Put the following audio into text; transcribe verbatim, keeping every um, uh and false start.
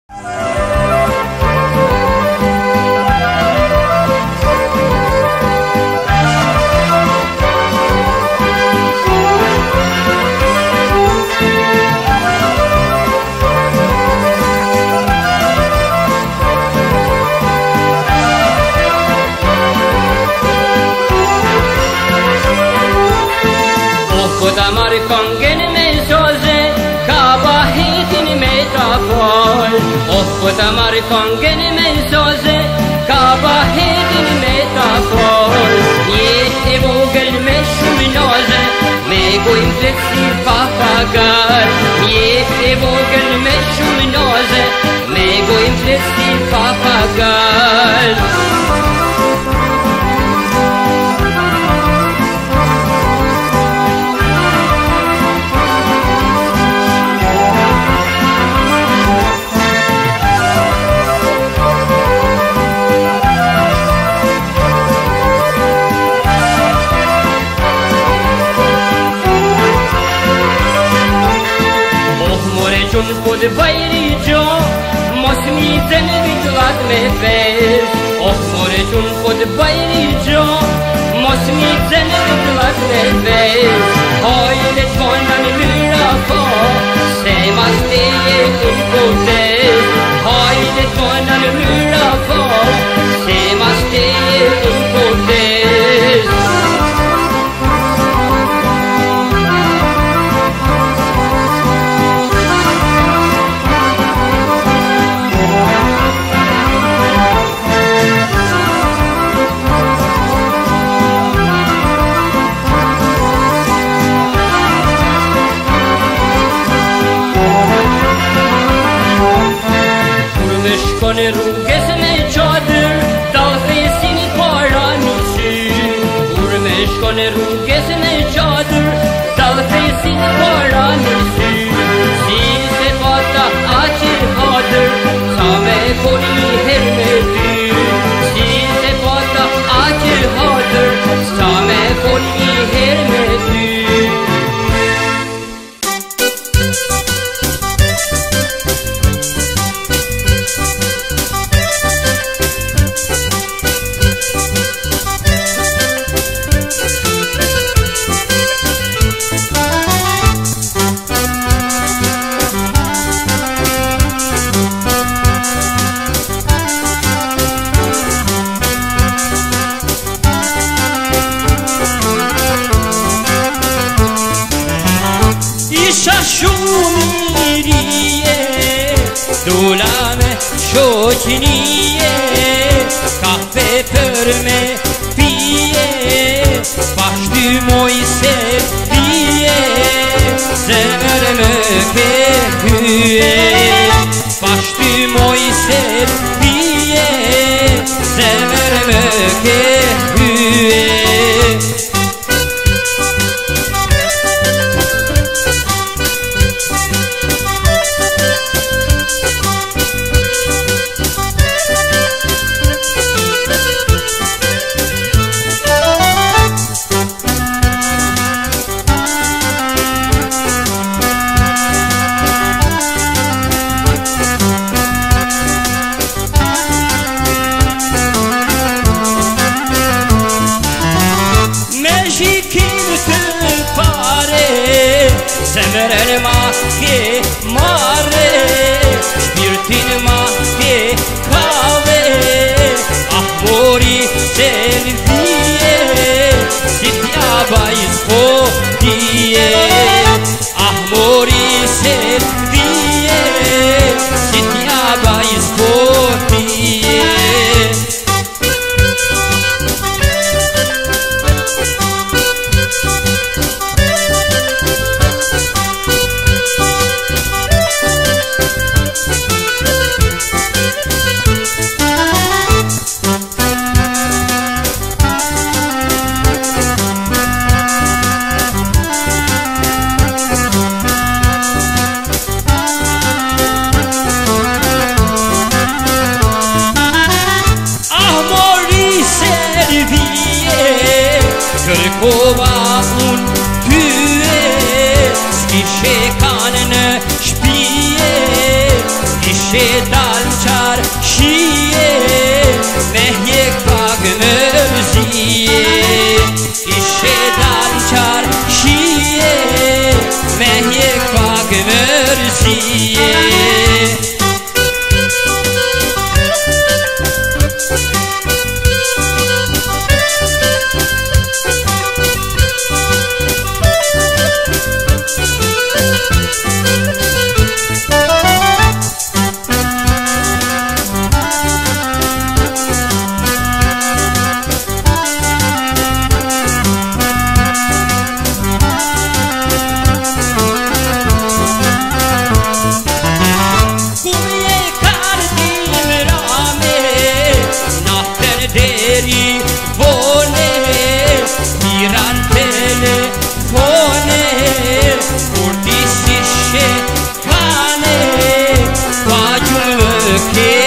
Potamar kongen men soze kaba hedin metafor ye evogel me shuminoze me goim plötslig papagal ye evogel me shuminoze me goim plötslig papagal Chun pod bayri jo mosmi zen vitlat me fes oh more chun pod bayri jo mosmi zen vitlat me fes hoy det vonan lura på se maste in kote hoy det vonan lura på se maste in kote Kone rugesne çadır dalfesini paranisi Urmeş kone rugesne çadır dalfesini paranisi Size fata açır hadır same koni hermedi Size fata açır hadır same koni hermedi Dulame şokiniye kahve pörme piye başlı moy seviye zemerme hüye başlı moy seviye zemerme hüye Zemeren maske mare Birtin maske kave Ahmori selviye Sitya bayis ko diye Ahmori selviye Sitya bayis ko diye dalchar shiye mehye kagmerziye ishe dalchar shiye mehye kagmerziye Vone, miran telefone, urdi sishe kane, vajum ke